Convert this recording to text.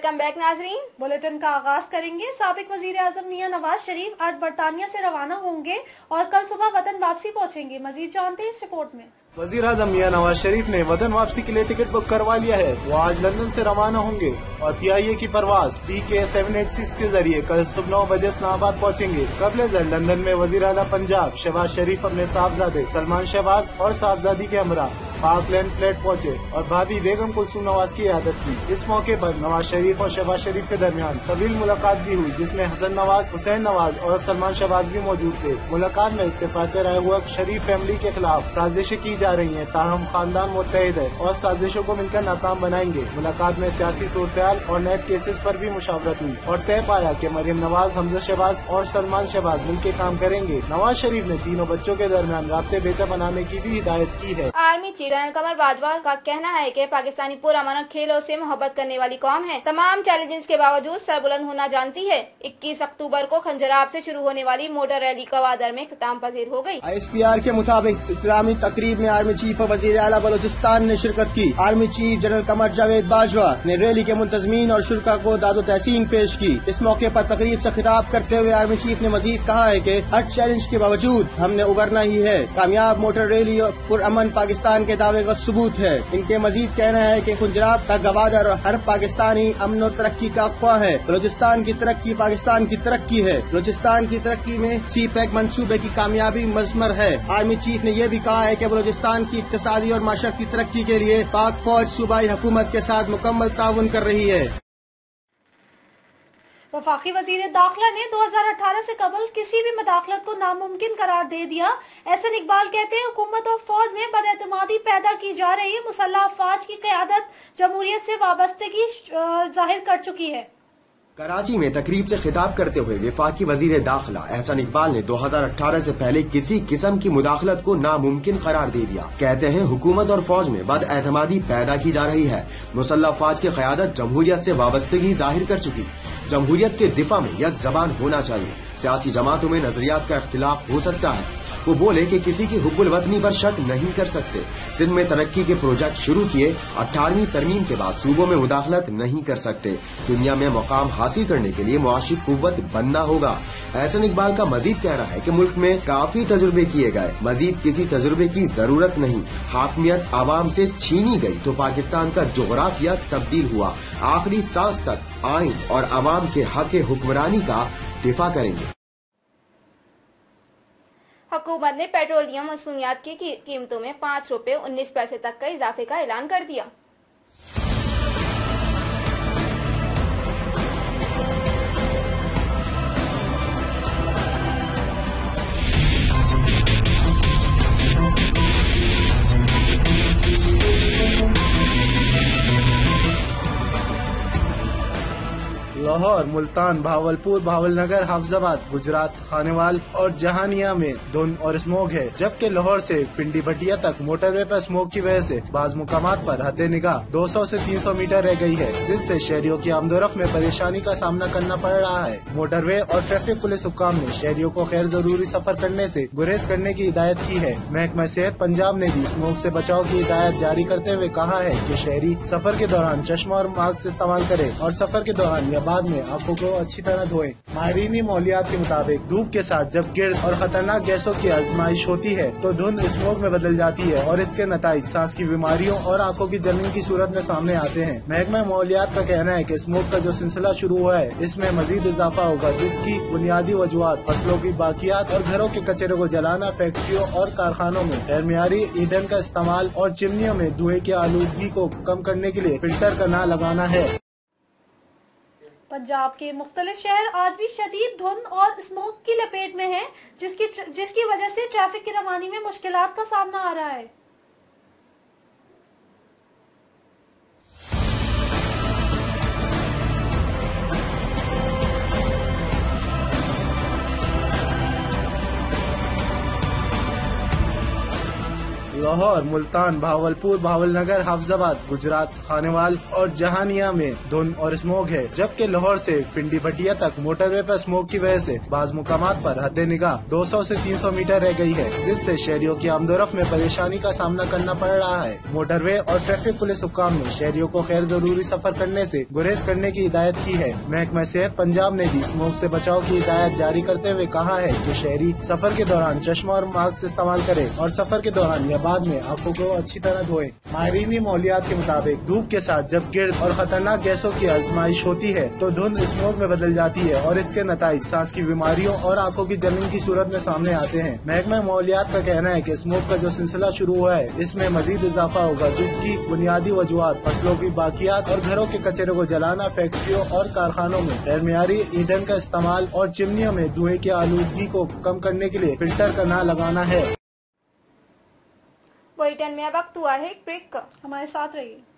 Welcome back नाजरीन। Bulletin का आगाज करेंगे। साबिक वजीर आजम मियां नवाज शरीफ आज बरतानिया से रवाना होंगे और कल सुबह वतन वापसी पहुंचेंगे। मजीद जानते हैं इस रिपोर्ट में। वजीर आजम मियां नवाज शरीफ ने वतन वापसी के लिए टिकट बुक करवा लिया है। वो आज लंदन से रवाना होंगे और PIA की परवाज PK 786 के जरिए कल सुबह 9 बजे इस्लामाबाद पहुंचेंगे। कबल लंदन में वजीर आला पंजाब शहबाज शरीफ अपने साहबजादे सलमान शहबाज और साहबजादी के हमरा पार्कलैंड फ्लैट पहुंचे और भाभी बेगम कुलसूम नवाज की इयादत की। इस मौके पर नवाज शरीफ और शहबाज शरीफ के दरमियान तवील मुलाकात भी हुई, जिसमें हसन नवाज, हुसैन नवाज और सलमान शहबाज भी मौजूद थे। मुलाकात में इत्तेफाक राय हुआ शरीफ फैमिली के खिलाफ साजिशें की जा रही हैं, ताहम खानदान मुत्तहिद है और साजिशों को मिलकर नाकाम बनाएंगे। मुलाकात में सियासी सूरत-ए-हाल और नैब केसेस पर भी मुशावरत हुई और तय पाया कि मरियम नवाज, हमजा शहबाज और सलमान शहबाज मिलकर काम करेंगे। नवाज शरीफ ने तीनों बच्चों के दरमियान राब्ते बेहतर बनाने की भी हिदायत की है। Army chief general Qamar Bajwa का कहना है कि पाकिस्तानी पुरअमन खेलों से मोहब्बत करने वाली कौम है, तमाम चैलेंजेस के बावजूद सरबुलंद होना जानती है। 21 अक्टूबर को खंजराब से शुरू होने वाली मोटर रैली गवादर में इख्तिताम पजीर हो गई। ISPR के मुताबिक इस्लामी तकरीब में आर्मी चीफ और वजीर आला बलोचिस्तान ने शिरकत की। Army chief general Qamar Javed Bajwa ने रैली के मुंतजमीन और शुरा को दादो तहसीन पेश की। इस मौके पर तकरीब से खिताब करते हुए आर्मी चीफ ने मजीद कहा है कि हर चैलेंज के बावजूद हमने उबरना ही है। कामयाब मोटर रैली और पुरअमन पाकिस्तान के दावे का सबूत है। इनके मजीद कहना है कि खंजराब का गवादर और हर पाकिस्तानी अमन और तरक्की का ख्वाह है। बलोचिस्तान की तरक्की पाकिस्तान की तरक्की है। बलोचिस्तान की तरक्की में CPEC मंसूबे की कामयाबी मजमर है। आर्मी चीफ ने यह भी कहा है कि बलोचिस्तान की इक्तिसादी और माशरती तरक्की के लिए पाक फौज सूबाई हुकूमत के साथ मुकम्मल ताउन कर रही है। वफाकी वजीर दाखिला ने 2018 से कबल किसी भी मुदाखलत को नामुमकिन करार दे दिया। एहसन इकबाल कहते हैं हुकूमत और फौज में बदएतमादी पैदा की जा रही है। मुसल्लह अफवाज की क़यादत जमहूरियत से वाबस्तगी जाहिर कर चुकी है। कराची में तकरीब से खिताब करते हुए वफाकी वजीर दाखिला एहसन इकबाल ने 2018 से पहले किसी किस्म की मुदाखलत को नामुमकिन करार दे दिया। कहते हैं हुकूमत और फौज में बदएतमादी पैदा की जा रही है। मुसल्लह अफवाज की क़यादत जमहूरियत से वाबस्तगी जाहिर कर चुकी। जमहूरियत के दिफा में यक जबान होना चाहिए। सियासी जमातों में नजरियात का इख्तिलाफ हो सकता है। वो बोले कि किसी की हुब्बुल वतनी पर शक नहीं कर सकते। सिंध में तरक्की के प्रोजेक्ट शुरू किए, 18वीं तरमीम के बाद सूबों में मुदाखलत नहीं कर सकते। दुनिया में मुकाम हासिल करने के लिए मुआशी कुव्वत बनना होगा। एहसन इकबाल का मजीद कहना है कि मुल्क में काफी तजुर्बे किए गए, मजीद किसी तजुर्बे की जरूरत नहीं। हाकमियत आवाम से छीनी गई तो पाकिस्तान का जोग्राफिया तब्दील हुआ। आखिरी सांस तक आइन और आवाम के हक हुक्मरानी का दिफा करेंगे। हुकूमत ने पेट्रोलियम मसूनियात की कीमतों में 5 रुपए 19 पैसे तक का इजाफे का ऐलान कर दिया। लाहौर, मुल्तान, भावलपुर, भावलनगर, हाफजाबाद, गुजरात, खानेवाल और जहानिया में धुंध और स्मोक है, जबकि लाहौर से पिंडी भटिया तक मोटरवे पर स्मोक की वजह से बाज मुकामात पर हद निगाह 200 से 300 मीटर रह गई है, जिससे शहरियों की आमदोरफ्त में परेशानी का सामना करना पड़ रहा है। मोटरवे और ट्रैफिक पुलिस हुक्काम ने शहरियों को गैर जरूरी सफर करने से गुरेज करने की हिदायत की है। महकमा सेहत पंजाब ने भी स्मोक से बचाव की हिदायत जारी करते हुए कहा है कि शहरी सफर के दौरान चश्मा और मास्क इस्तेमाल करें और सफर के दौरान या बाद में आंखों को अच्छी तरह धोएं। माहिरीनी मौलियात के मुताबिक धूप के साथ जब गिर्द और खतरनाक गैसों की आजमाइश होती है तो धुंध स्मोक में बदल जाती है और इसके नताइज सांस की बीमारियों और आंखों की जलने की सूरत में सामने आते हैं। महकमा मौलियात का कहना है कि स्मोक का जो सिलसिला शुरू हुआ है, इसमें मजीद इजाफा होगा, जिसकी बुनियादी वजूहात फसलों की बाकियात और घरों के कचरे को जलाना, फैक्ट्रियों और कारखानों में गैर मियारी ईंधन का इस्तेमाल और चिमनियों में धुएं की आलूदगी को कम करने के लिए फिल्टर का न लगाना है। पंजाब के मुख्तलिफ शहर आज भी शदीद धुंध और स्मोक की लपेट में हैं, जिसकी वजह से ट्रैफिक की रवानी में मुश्किलात का सामना आ रहा है। लाहौर, मुल्तान, भावलपुर, भावलनगर, हाफजाबाद, गुजरात, खानेवाल और जहानिया में धुंध और स्मोक है, जबकि लाहौर से पिंडी भटिया तक मोटरवे पर स्मोक की वजह से बाज़ मुकामात पर हद निगाह 200 से 300 मीटर रह गई है, जिससे शहरियों की आमदोरफ्त में परेशानी का सामना करना पड़ रहा है। मोटरवे और ट्रैफिक पुलिस हुक्काम ने शहरियों को गैर जरूरी सफर करने से गुरेज करने की हिदायत की है। महकमा सेहत पंजाब ने भी स्मोक से बचाव की हिदायत जारी करते हुए कहा है कि शहरी सफर के दौरान चश्मा और मास्क इस्तेमाल करें और सफर के दौरान या बाद में आंखों को अच्छी तरह धोएं। माहिरीनी मौलियात के मुताबिक धूप के साथ जब गिर्द और खतरनाक गैसों की आजमाइश होती है तो धुंध स्मोक में बदल जाती है और इसके नताइज सांस की बीमारियों और आंखों की जलन की सूरत में सामने आते हैं। महकमा मौलियात का कहना है कि स्मोक का जो सिलसिला शुरू हुआ है इसमें मजीद इजाफा होगा, जिसकी बुनियादी वजूहात फसलों की बाकियात और घरों के कचरे को जलाना, फैक्ट्रियों और कारखानों में गैर मियारी ईंधन का इस्तेमाल और चिमनियों में धुएं की आलूदगी को कम करने के लिए फिल्टर का न लगाना है। बुलेटिन में अब वक्त हुआ है एक ब्रेक का। हमारे साथ रहिए।